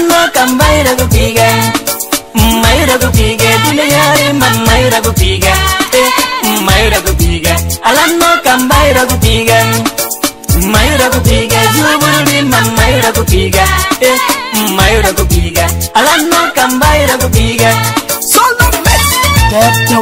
alanno kambaira gupiga mayra gupiga duniyari mayra gupiga mayra gupiga alanno kambaira gupiga mayra gupiga juburi mayra gupiga mayra gupiga alanno kambaira gupiga solo mess teto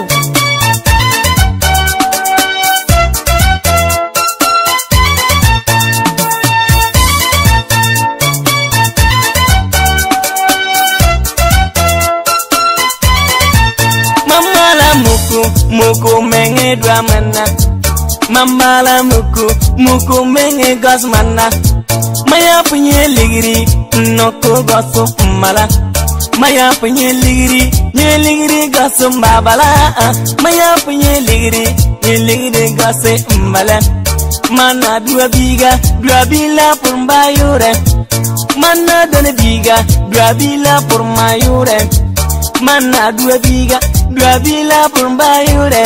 muku menge dua mana mamala muku menge gas mana maya punya ligiri noko gasu mala maya punya ligiri gasu babala maya punya ligiri gasu mala mana dua bila purmayure mana dona biga dua bila purmayure mana dua bila purmayure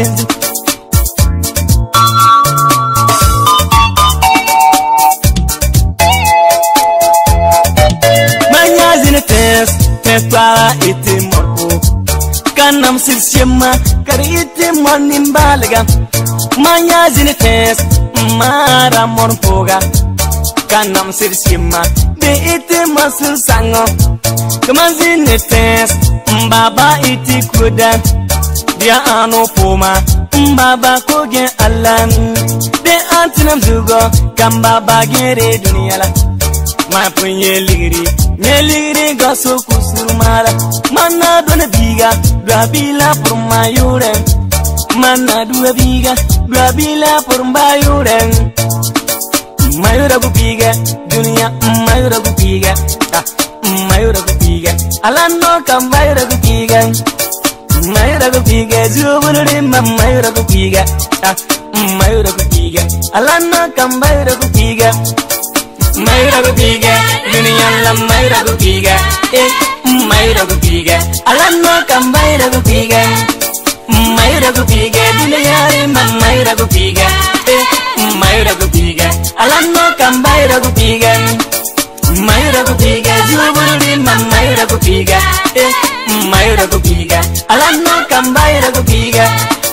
manya zine tes para ite morpo kanam silsiema kar ite monin balaga manya zine tes mara morpoga kanam silsiema de ite masul sango kaman zine tes Mbaba iti kuda dia ano poma mbaba kogen alan de antinam zugo kambaba gere dunia la ma punye ligiri goso kusurmala mana dona biga bila purmayure mana dua bila purmayure mayura gupiga dunia mayura gupiga mayura gupiga alanno kambayura gupiga mayura gupiga zuburi mayura gupiga mayura gupiga alanno kambayura gupiga mayura gupiga dunia la mayura gupiga mayura gupiga alanno kambayura gupiga mayura gupiga dunia mayura gupiga mayura gupiga alanno kambayura gupiga mayura gupiga juburi mayura gupiga mayura gupiga alanno kambayura gupiga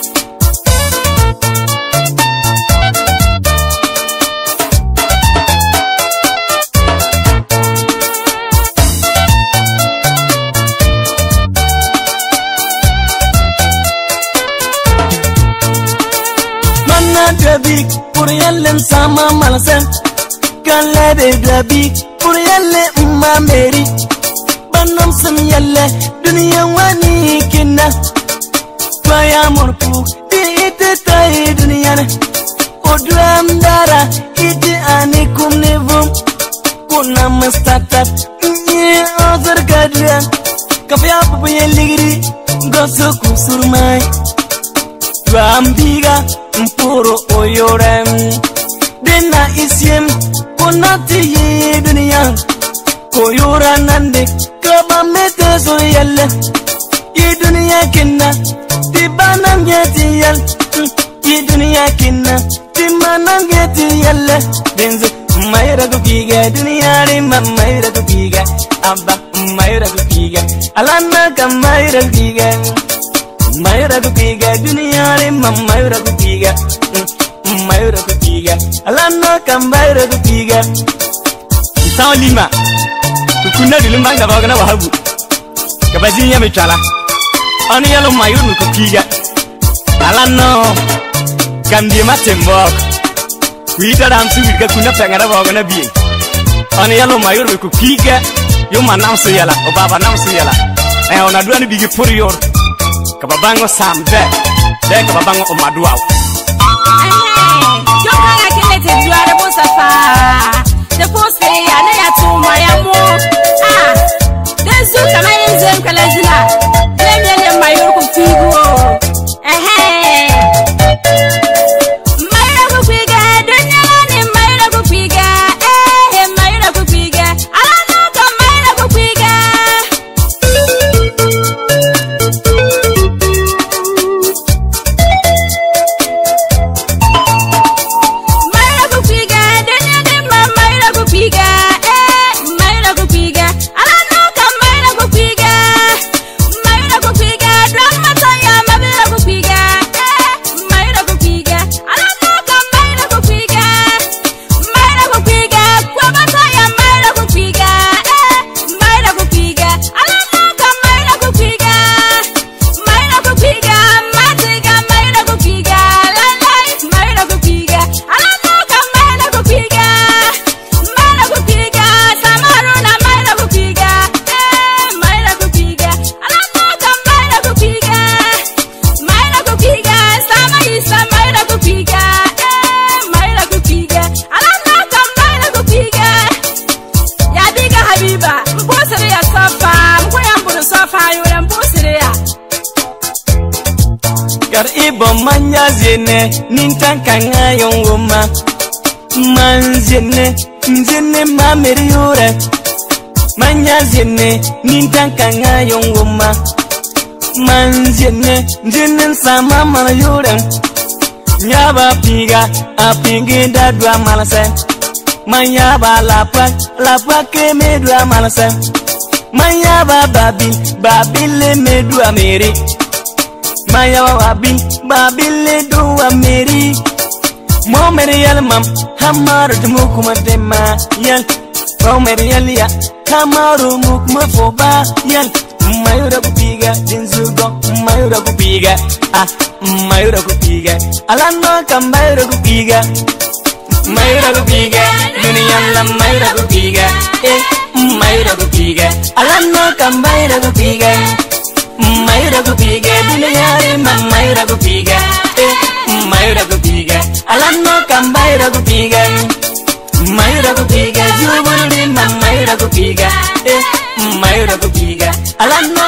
manna dabik pour yallen sama malasen kala de dabik pour yalle umma meri banam sam yalle dunya wani kinna faya morku di ite tay dunya ne odram dara ite anikum nevum kuna mastatat ni azar gadran kafya puye ligiri goso kusurmai rambiga mporo oyorem dena isyem konati ye dunya koyura nande kaba mete so yalle ye dunya kinna tibanam yeti yal ye dunya kinna timanam yeti yalle denzo mayra gupiga dunya re mayra gupiga abba mayra gupiga alanna kam mayra gupiga mayra gupiga dunya re mayra gupiga mayra gupiga alanna kam mayra gupiga Saulima kuna dilumanga bagana wahabu kabazinya mitala ani yalo mayuru kupiga alanno kamdi matembok kuita damsu birga kuna pengara bagana bi ani yalo mayuru kupiga yo manamsu yala o baba namsu yala ona duani bigi puriyor kababango sambe de kababango o maduaw yo kanga kelete duare bosafa the post ya na ya tuma ya mo dezu kama yenzem kalazina demele mayor ku figo mayra ku figa dunya ni mayra ku figa mayra ku figa alano ka mayra ku figa mayra ku figa dunya ni mayra ku figa kar ibo manya zene nintan kanga yongoma man zene ma meriure manya zene nintan kanga yongoma man zene sama malayure nyaba piga apingi dadwa malase manyaba lapa ke medwa malase manyaba babile medwa meri manyaba babile doa meri mo meri yal mam hamaru mukuma tema yal mo meri yal ya hamaru mukuma foba yal mayura kupiga jinzugo mayura kupiga mayura kupiga alano kambayura kupiga mayura kupiga dunia la mayura kupiga mayura kupiga alano kambayura kupiga mayura kupiga dunia la mayura kupiga mayura kupiga alano kambayura kupiga mayura kupiga jubuli mayura kupiga mayura kupiga alano